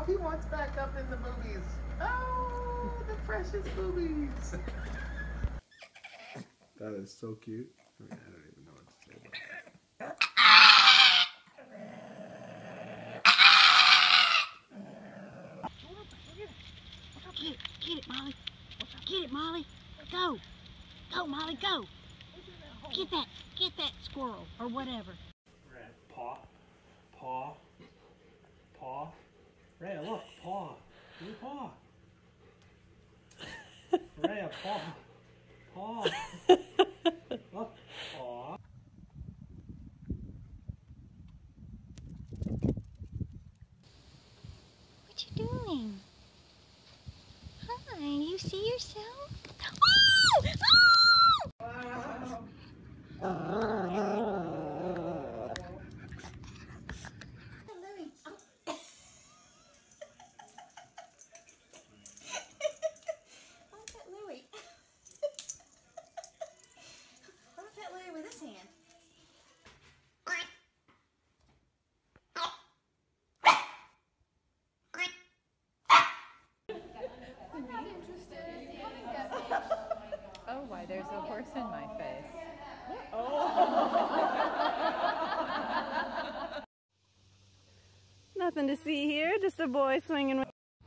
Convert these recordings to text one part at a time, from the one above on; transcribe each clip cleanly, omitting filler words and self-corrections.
he wants back up in the boobies. Oh, the precious boobies. That is so cute. I mean, I don't even know what to say about that. Get it, Molly. Get it, Molly. Go. Go, Molly, go. Get that squirrel or whatever. Paw. Paw. Paw. Rhea, look, paw. Give me paw. Rhea, paw. Paw. Look, paw. What you doing? Hi, you see yourself? Oh! Oh, why there's a horse in my face. Nothing to see here, just a boy swinging.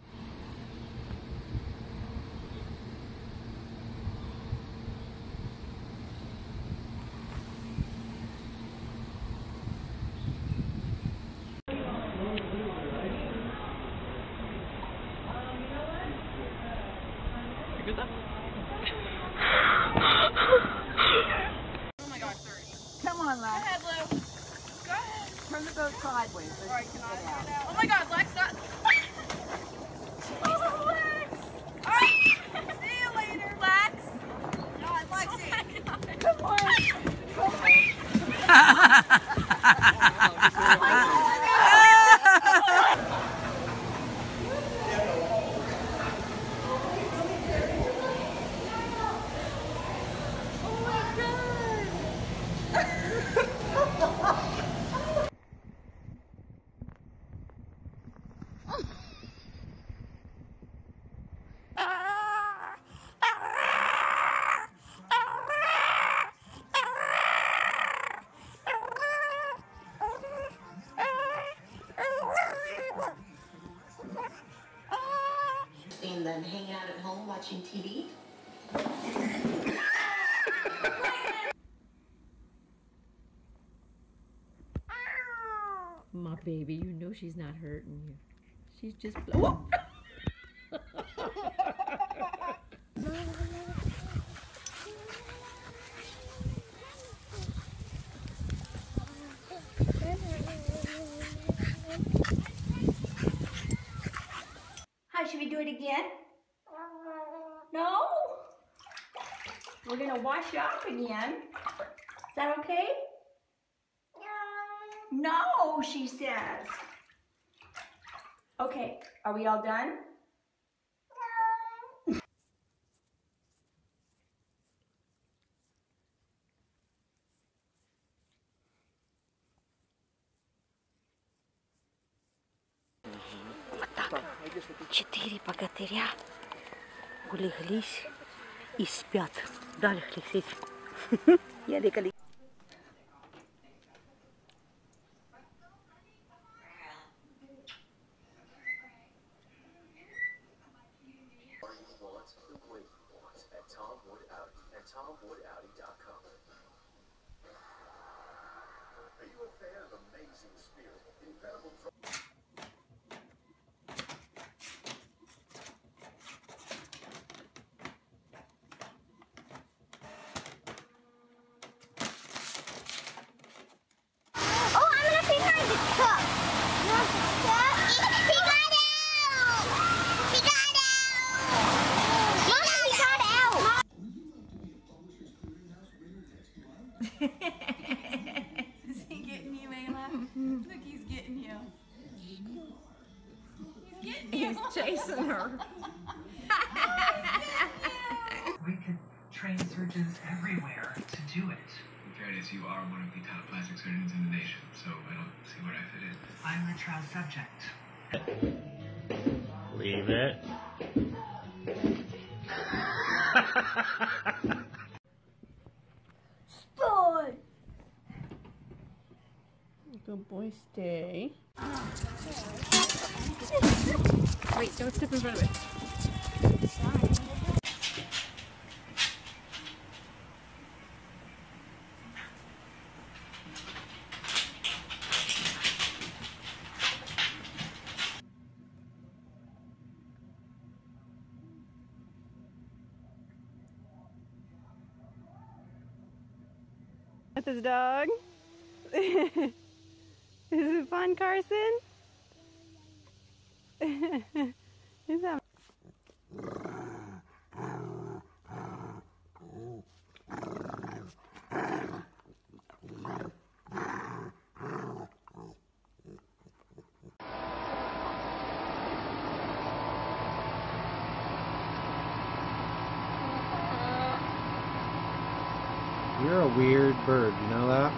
Oh my gosh, 30. Come on, Lex. Go ahead, Lou. Go ahead. Turn the boat sideways. All right, can I get out? Oh my God, Lex, not. Oh, Lex. All right. See you later, Lex. God, Lexi. Oh come on. Come on. And then hang out at home watching TV. My baby, you know she's not hurting you. She's just blowing. Hi, should we do it again? No? We're gonna wash you off again. Is that okay? No, she says. Okay, are we all done? Четыре богатыря улеглись и спят. Дали Алексей. Я легали. Are you a fan of Amazing Spirit? Incredible. Is he getting you, Ayla? Look, he's getting you. He's getting you. He's chasing her. We could train surgeons everywhere to do it. In fairness, you are one of the top plastic surgeons in the nation, so I don't see where I fit in. I'm the trial subject. Leave it. Boy. Good boy, stay. Wait, don't step in front of it. With his dog. Is it fun, Carson? Is that You're a weird bird, you know that?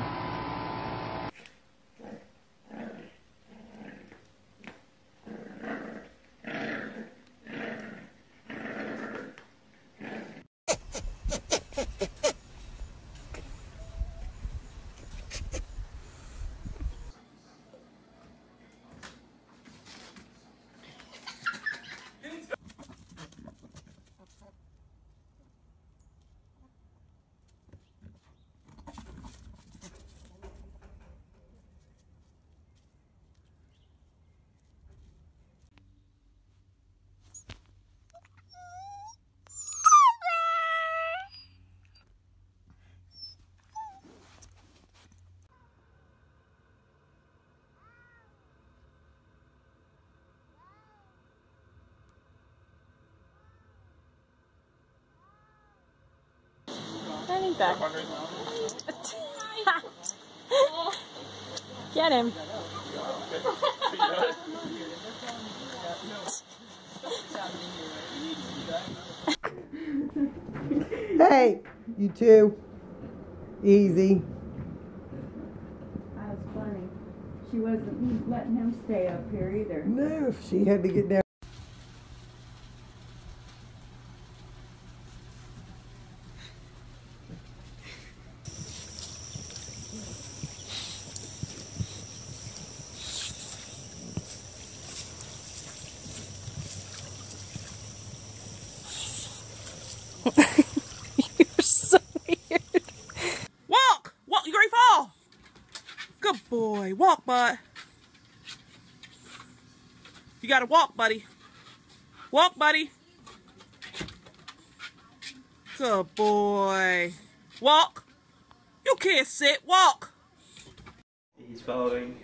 running back? Get him. Hey, you two. Easy. That was funny. She wasn't letting him stay up here either. No, she had to get down. You're so weird. Walk! Walk, you ready to fall? Good boy. Walk, bud. You gotta walk, buddy. Walk, buddy. Good boy. Walk. You can't sit. Walk. He's following.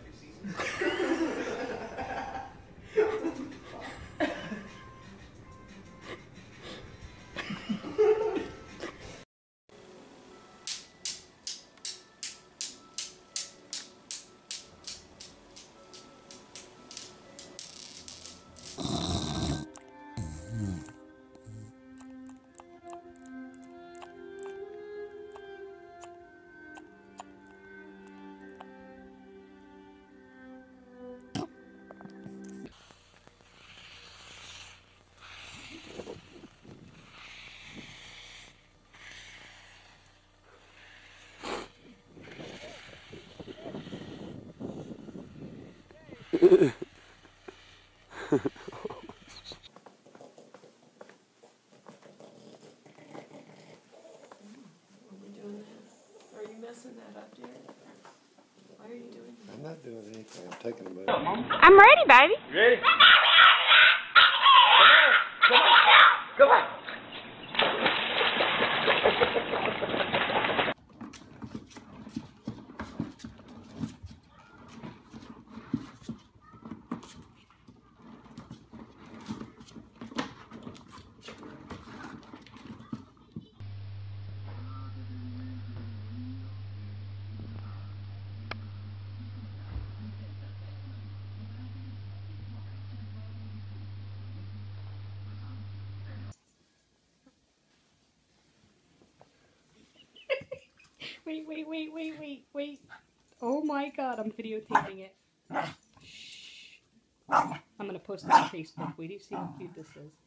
I'm not doing anything. I'm taking a break. I'm ready, baby. You ready? Come on. Wait. Oh my God, I'm videotaping it. Shh. I'm going to post it on Facebook. Wait till you see how cute this is.